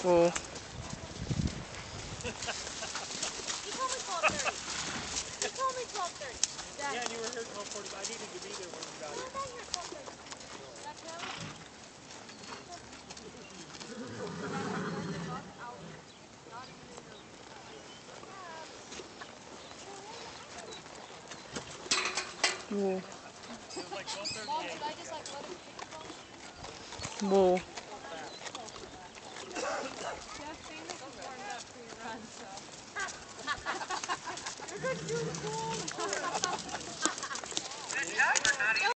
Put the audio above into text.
Whoa. He told me 12:30. He told me 12:30. Yeah, and you were here 12:40. I needed to be there when you got No, here. I got here at 12:30. That's him? Whoa. It was like 12:38. Mom, should I just like let him kick it on? Whoa. Just saying this is warmed up for your run, so. You're going to do the pool.